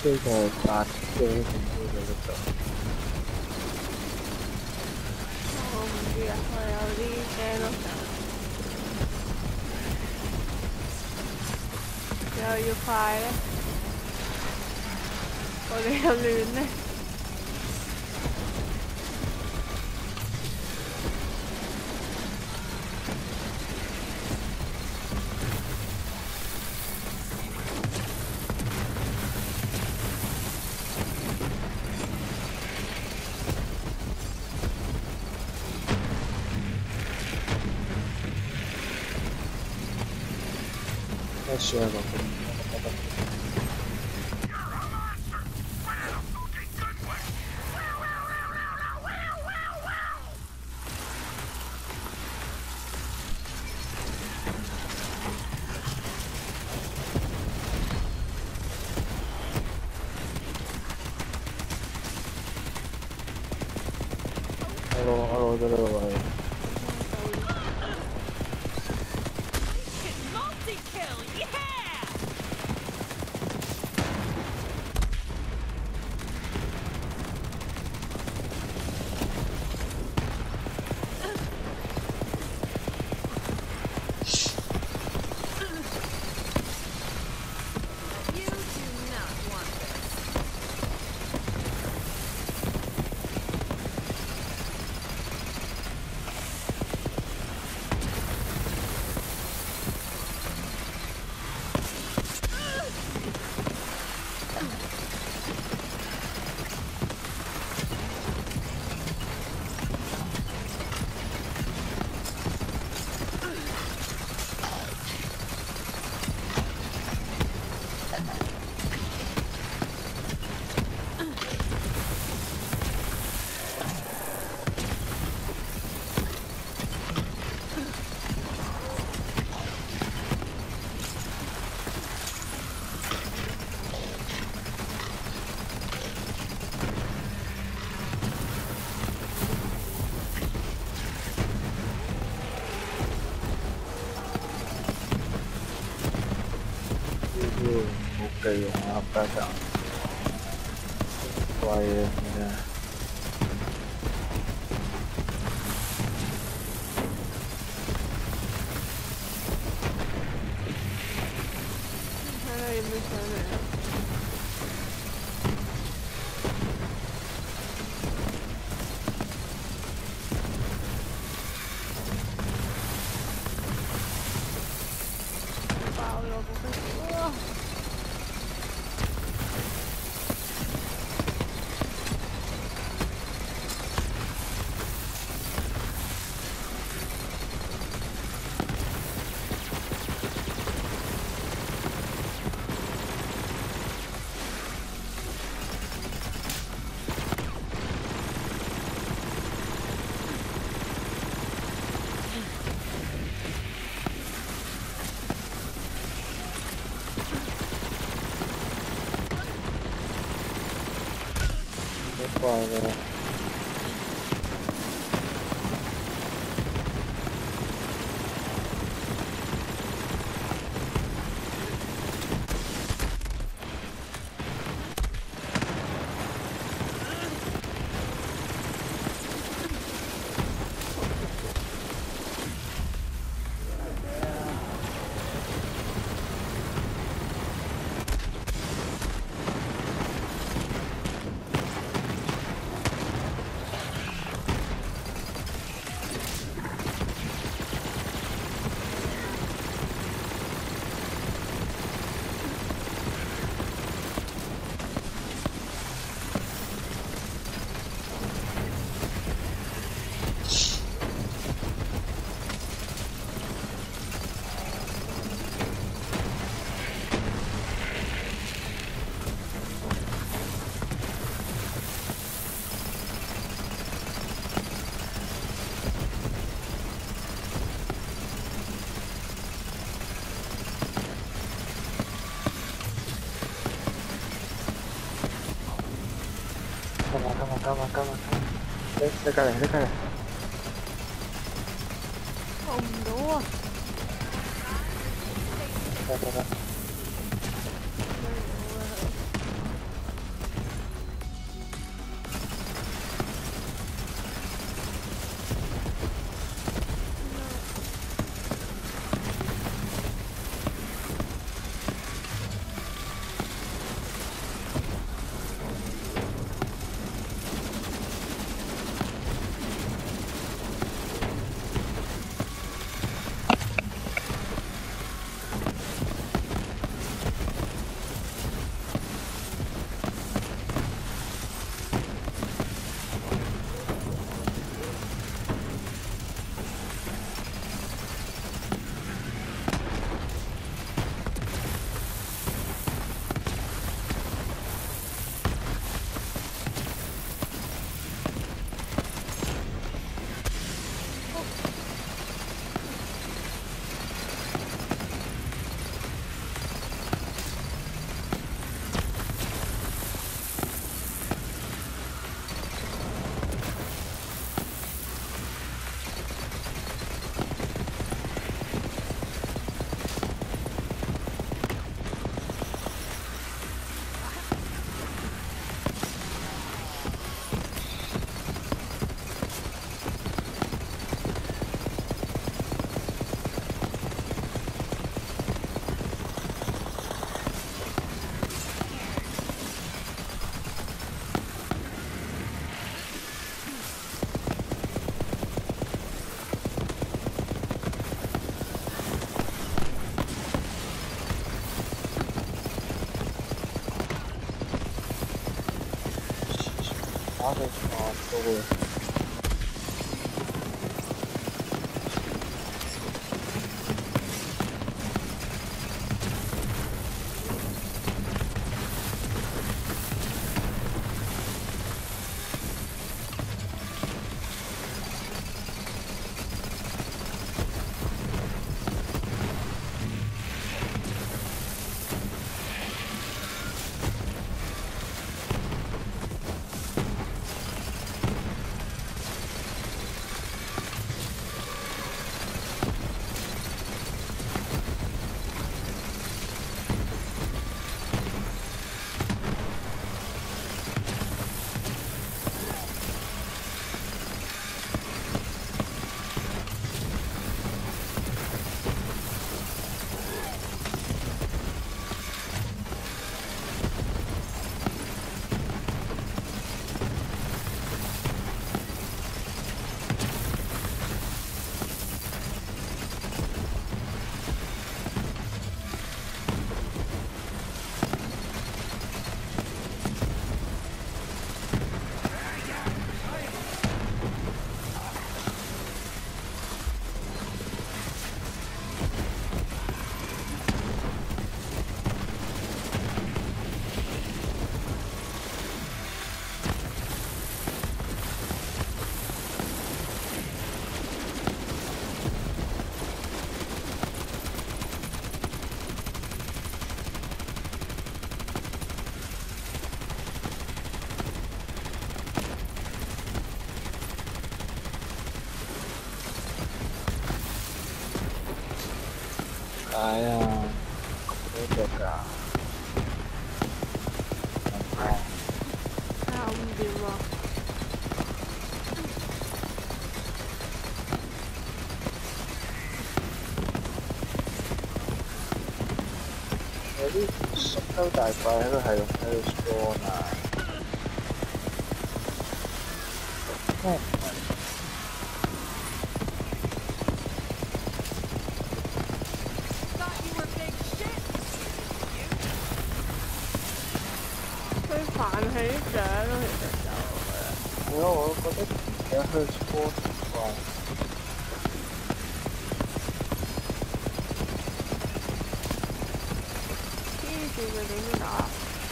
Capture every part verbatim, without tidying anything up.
这个打这个程度的走。 我唔知啊，我有啲驚咯，又要快咧，我哋又亂咧。 太帅了！Hello hello 这个我。OK 啊，不要讲，乖的，你看。 睇下有冇上嚟啊？爆咗個飛哇！ 挂了。干嘛干嘛干嘛干嘛干嘛？你你過嚟你過嚟。 做唔到啊！ 得得得。 打死啊，都會。哎呀，嗰隻㗎，係搞唔掂啊！ 有啲濕鳩大怪喺度係咁喺度 spawn 啊！真係唔係。 佢煩起獎咯，其實就係咯，我覺得而家喺度 spawn 怪。 黐線嘅點打？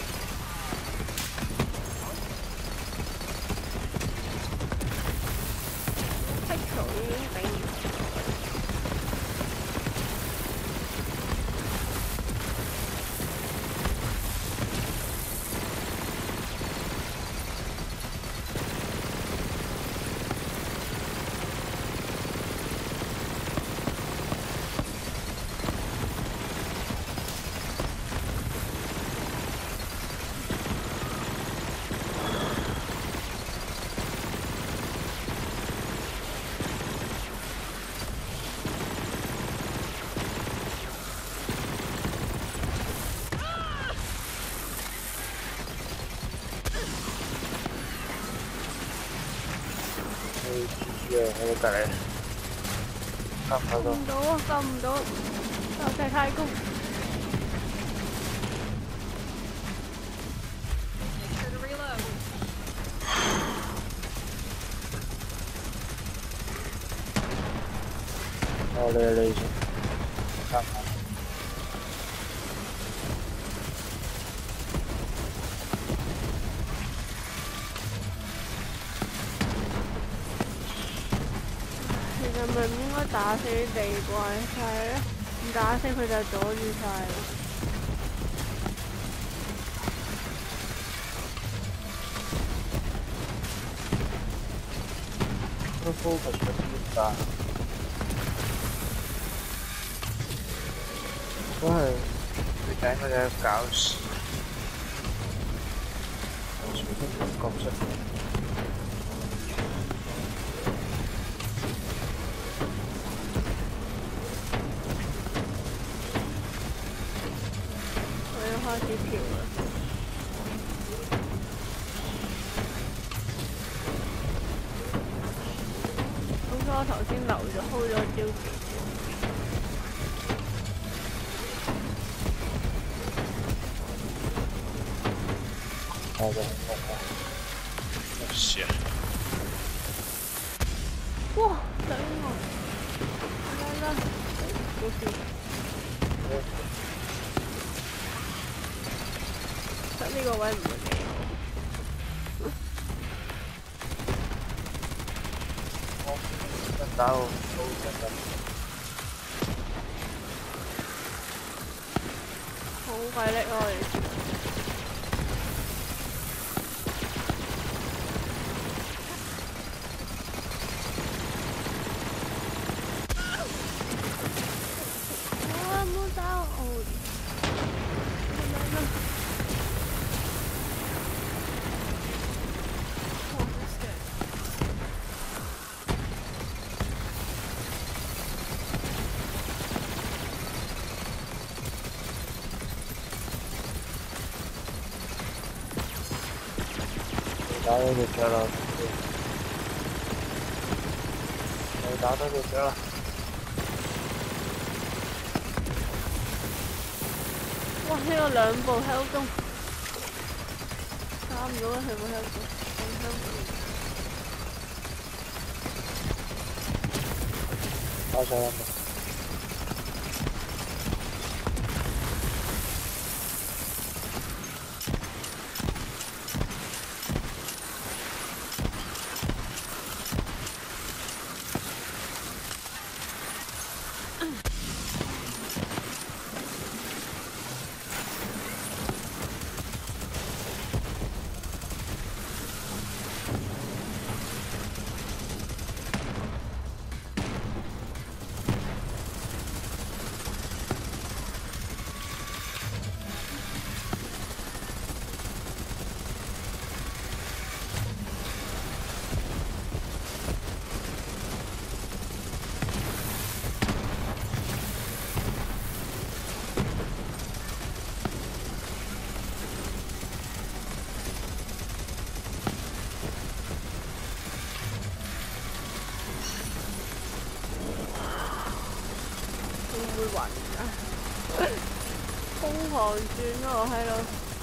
剔球已經頂唔順。 喺度隔離，撳唔到。 撳唔到啊！撳唔到，就係太高。 哦，你你先，撳下。 其實咪唔應該打死啲地怪，係咧，唔打死佢就阻住晒。 都 focus 咗啲㗎，都係最頂嗰隻搞事，全部角色。開始跳啦！好彩我頭先留咗 hold 咗招技。 係嘅，係嘅。 shit. 哇！等我，來來，冇事。得呢個位唔會幾好。 一打到都真係。 好鬼叻咯！我哋。 打到隻腳啦！你打到隻腳啦！ 哇！呢個兩步 health 中，打唔到啊！佢冇 health 中，冇 health 中。 打上啦！ 會暈㗎，瘋狂轉咯，我喺度。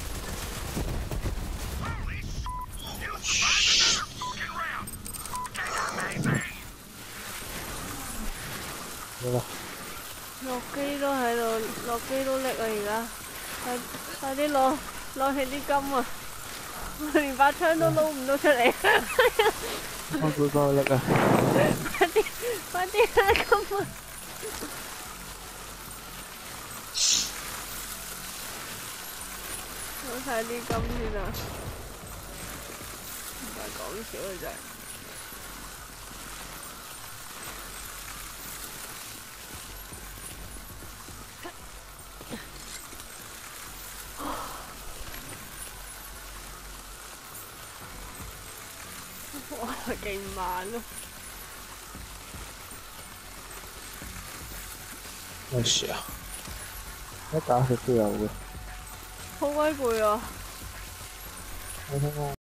落機都喺度，落機都叻啊！而家，快快啲攞攞起啲金啊！我連把槍都撈唔到出嚟。 我估夠力啊！ 快啲快啲攞金啊！ 攞晒啲金先啊！唔係講笑啊真係。哇！勁慢咯〜 咩事啊？一打佢都有嘅。 好鬼攰啊！ 我聽講。